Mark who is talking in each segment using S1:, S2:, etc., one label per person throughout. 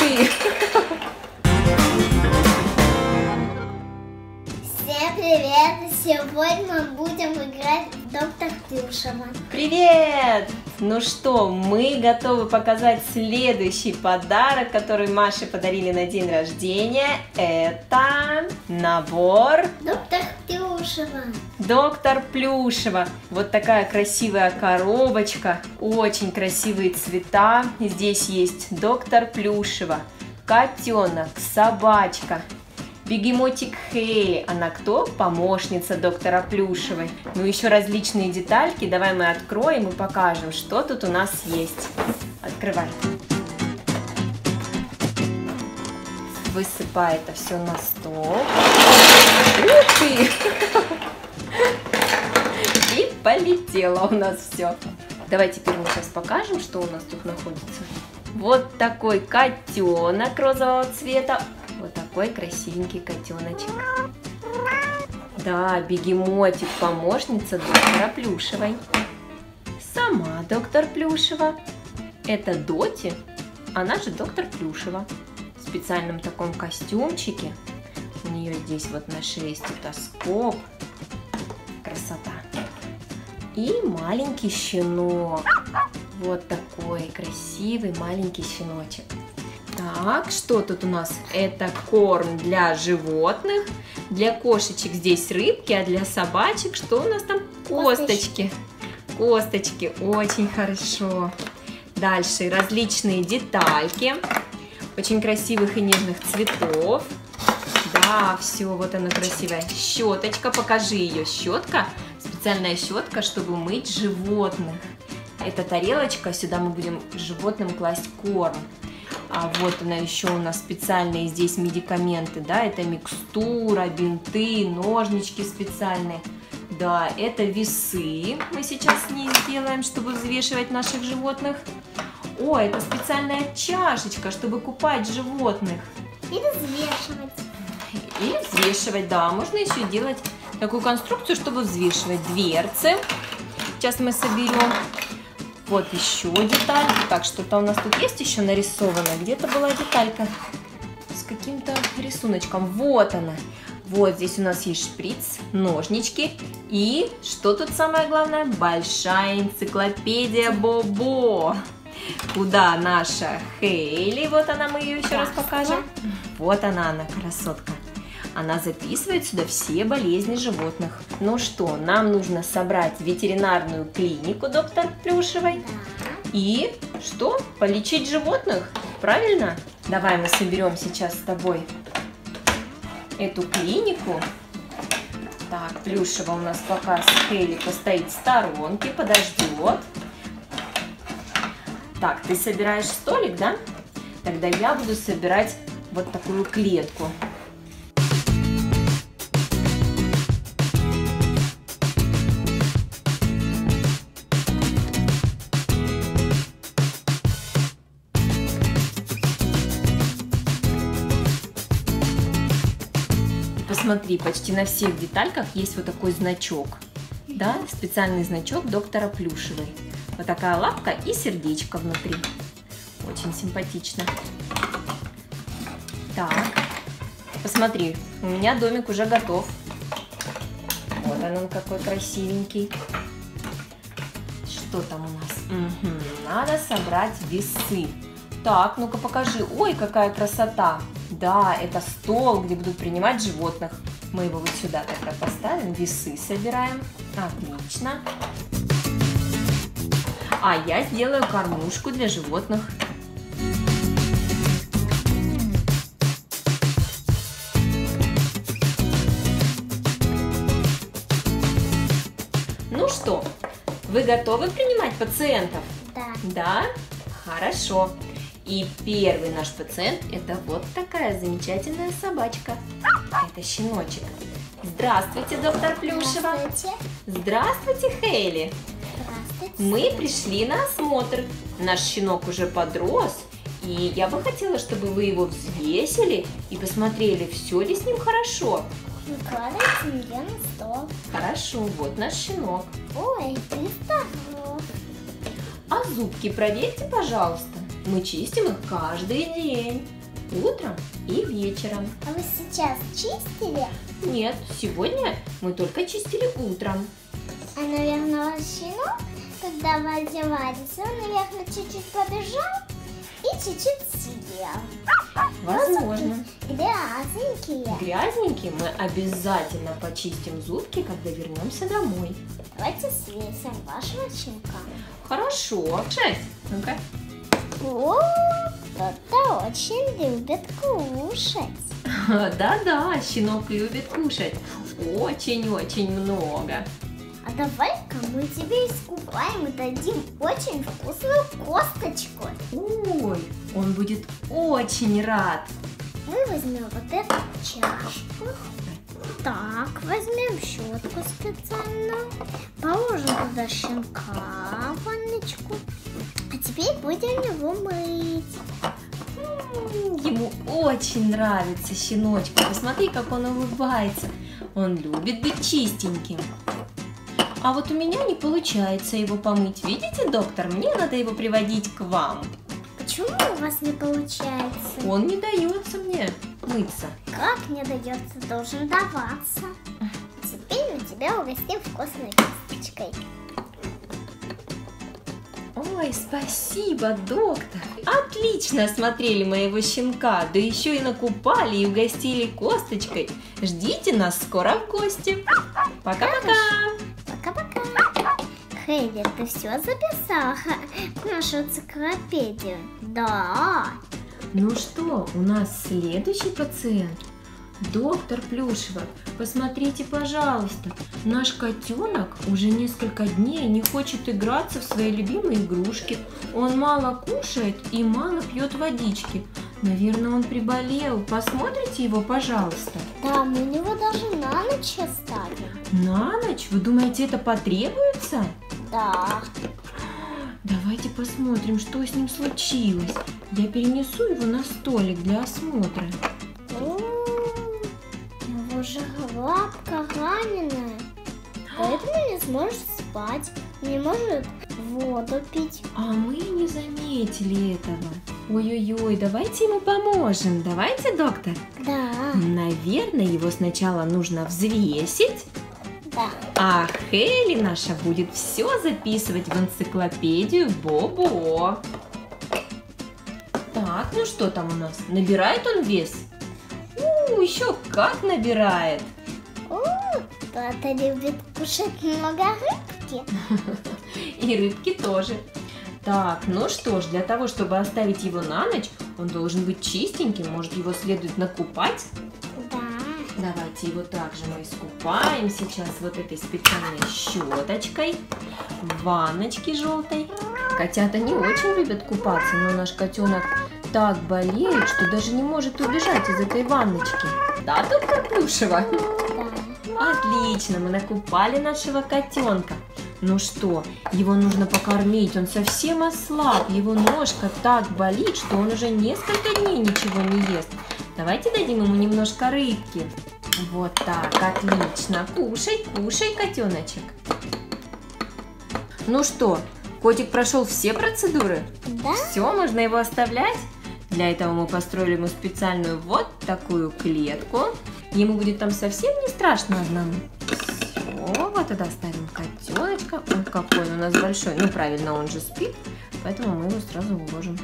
S1: ты!
S2: Всем привет! Сегодня мы будем играть в Доктор Плюшева.
S1: Привет! Ну что, мы готовы показать следующий подарок, который Маше подарили на день рождения. Это набор
S2: Доктор Плюшева.
S1: Доктор Плюшева. Вот такая красивая коробочка, очень красивые цвета. Здесь есть Доктор Плюшева, котенок, собачка. Бегемотик Хейли, она кто? Помощница доктора Плюшевой. Ну еще различные детальки, давай мы откроем и покажем, что тут у нас есть. Открывай. Высыпай это все на стол. Ух ты! И полетело у нас все. Давай теперь мы сейчас покажем, что у нас тут находится. Вот такой котенок розового цвета. Вот такой красивенький котеночек. Да, бегемотик, помощница доктора Плюшевой. Сама доктор Плюшева. Это Доти, она же доктор Плюшева. В специальном таком костюмчике. У нее здесь вот на шее стетоскоп. Красота. И маленький щенок. Вот такой красивый маленький щеночек. Так, что тут у нас? Это корм для животных. Для кошечек здесь рыбки, а для собачек что у нас там? Косточки. Косточки, очень хорошо. Дальше различные детальки. Очень красивых и нежных цветов. Да, все, вот она красивая. Щеточка, покажи ее. Щетка, специальная щетка, чтобы мыть животных. Это тарелочка, сюда мы будем животным класть корм. А вот она еще у нас специальные здесь медикаменты, да, это микстура, бинты, ножнички специальные. Да, это весы мы сейчас с ней сделаем, чтобы взвешивать наших животных. О, это специальная чашечка, чтобы купать животных.
S2: Или взвешивать.
S1: Или взвешивать, да, можно еще делать такую конструкцию, чтобы взвешивать дверцы. Сейчас мы соберем. Вот еще деталь. Так, что-то у нас тут есть еще нарисовано. Где-то была деталька с каким-то рисуночком. Вот она. Вот здесь у нас есть шприц, ножнички. И что тут самое главное? Большая энциклопедия Бобо. Куда наша Хейли? Вот она, мы ее еще раз покажем. Вот она, красотка. Она записывает сюда все болезни животных. Ну что, нам нужно собрать ветеринарную клинику доктор Плюшевой. И что? Полечить животных? Правильно? Давай мы соберем сейчас с тобой эту клинику. Так, Плюшева у нас пока с Хейли постоит в сторонке, подождет. Так, ты собираешь столик, да? Тогда я буду собирать вот такую клетку. Посмотри, почти на всех детальках есть вот такой значок, да, специальный значок доктора Плюшевой. Вот такая лапка и сердечко внутри. Очень симпатично. Так, посмотри, у меня домик уже готов. Вот он какой красивенький. Что там у нас? Надо собрать весы. Так, ну-ка покажи. Ой, какая красота. Да, это стол, где будут принимать животных. Мы его вот сюда тогда поставим, весы собираем. Отлично. А я сделаю кормушку для животных. Ну что, вы готовы принимать пациентов?
S2: Да.
S1: Да? Хорошо. И первый наш пациент – это вот такая замечательная собачка. Это щеночек. Здравствуйте, доктор Плюшева.
S2: Здравствуйте.
S1: Здравствуйте, Хейли.
S2: Здравствуйте.
S1: Мы пришли на осмотр. Наш щенок уже подрос. И я бы хотела, чтобы вы его взвесили и посмотрели, все ли с ним хорошо.
S2: Выкладывайте мне на стол.
S1: Хорошо, вот наш щенок.
S2: Ой, 300 грамм.
S1: А зубки проверьте, пожалуйста. Мы чистим их каждый день, утром и вечером.
S2: А вы сейчас чистили?
S1: Нет, сегодня мы только чистили утром.
S2: А, наверное, ваш щенок, когда вы одевались, он, наверное, чуть-чуть побежал и чуть-чуть съел.
S1: Возможно.
S2: Грязненькие.
S1: Грязненькие мы обязательно почистим зубки, когда вернемся домой.
S2: Давайте свесим вашего щенка.
S1: Хорошо. 6. Ну-ка.
S2: О, кто-то очень любит кушать.
S1: Да-да, щенок любит кушать. Очень-очень много.
S2: А давай-ка мы тебе искупаем и дадим очень вкусную косточку.
S1: Ой, он будет очень рад.
S2: Мы возьмем вот эту чашку. Так, возьмем щетку специальную. Положим туда щенка в ванночку. А теперь будем его мыть.
S1: Ему очень нравится щеночку. Посмотри, как он улыбается. Он любит быть чистеньким. А вот у меня не получается его помыть. Видите, доктор, мне надо его приводить к вам.
S2: Почему у вас не получается?
S1: Он не дается мне мыться.
S2: Как не дается, должен даваться. Теперь мы тебя угостим вкусной косточкой.
S1: Ой, спасибо, доктор. Отлично осмотрели моего щенка, да еще и накупали и угостили косточкой. Ждите нас скоро в гости. Пока-пока.
S2: Пока-пока. Хейли, ты все записала в нашу энциклопедию? Да.
S1: Ну что, у нас следующий пациент. Доктор Плюшева, посмотрите, пожалуйста, наш котенок уже несколько дней не хочет играться в свои любимые игрушки. Он мало кушает и мало пьет водички. Наверное, он приболел. Посмотрите его, пожалуйста.
S2: Да, мы его даже на ночь оставим.
S1: На ночь? Вы думаете, это потребуется?
S2: Да.
S1: Давайте посмотрим, что с ним случилось. Я перенесу его на столик для осмотра.
S2: Его же лапка раненая, поэтому не сможет спать, не может воду пить.
S1: А мы не заметили этого. Ой-ой-ой, давайте ему поможем. Давайте, доктор.
S2: Да.
S1: Наверное, его сначала нужно взвесить.
S2: Да.
S1: А Хейли наша будет все записывать в энциклопедию Бобо. Так, ну что там у нас? Набирает он вес? Еще как набирает.
S2: Кто-то любит кушать много рыбки.
S1: И рыбки тоже. Так, ну что ж, для того, чтобы оставить его на ночь, он должен быть чистеньким. Может, его следует накупать?
S2: Да.
S1: Давайте его также мы искупаем сейчас вот этой специальной щеточкой в ванночке желтой. Котята не очень любят купаться, но наш котенок так болеет, что даже не может убежать из этой ванночки. Да, доктор Плюшева?
S2: Да.
S1: Отлично, мы накупали нашего котенка. Ну что, его нужно покормить, он совсем ослаб, его ножка так болит, что он уже несколько дней ничего не ест. Давайте дадим ему немножко рыбки. Вот так, отлично. Кушай, кушай, котеночек. Ну что, котик прошел все процедуры?
S2: Да.
S1: Все, можно его оставлять? Для этого мы построили ему специальную вот такую клетку. Ему будет там совсем не страшно одному. Все, вот туда ставим котеночка. Он какой он у нас большой. Ну, правильно, он же спит, поэтому мы его сразу уложим.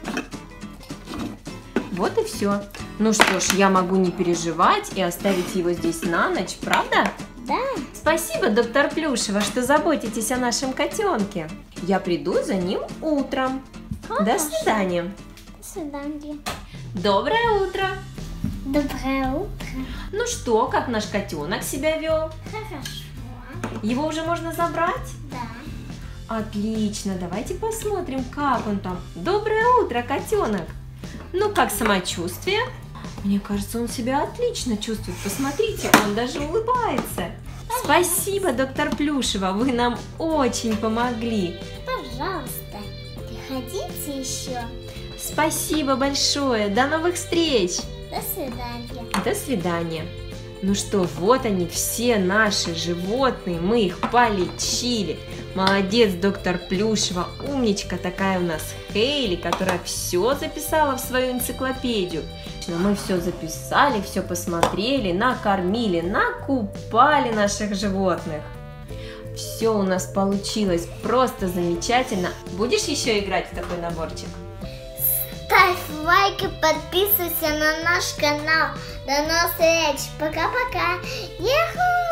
S1: Вот и все. Ну что ж, я могу не переживать и оставить его здесь на ночь, правда?
S2: Да.
S1: Спасибо, доктор Плюшева, что заботитесь о нашем котенке. Я приду за ним утром.
S2: Хорошо.
S1: До свидания.
S2: До свидания.
S1: Доброе утро.
S2: Доброе утро.
S1: Ну что, как наш котенок себя вел?
S2: Хорошо.
S1: Его уже можно забрать?
S2: Да.
S1: Отлично, давайте посмотрим, как он там. Доброе утро, котенок. Ну, как самочувствие? Мне кажется, он себя отлично чувствует. Посмотрите, он даже улыбается. Спасибо, доктор Плюшева, вы нам очень помогли.
S2: Пожалуйста, приходите еще.
S1: Спасибо большое, до новых встреч.
S2: До свидания.
S1: До свидания. Ну что, вот они, все наши животные, мы их полечили. Молодец, доктор Плюшева, умничка такая у нас Хейли, которая все записала в свою энциклопедию. Мы все записали, все посмотрели, накормили, накупали наших животных. Все у нас получилось просто замечательно. Будешь еще играть в такой наборчик?
S2: Ставь лайк и подписывайся на наш канал. До новых встреч. Пока-пока. Еху!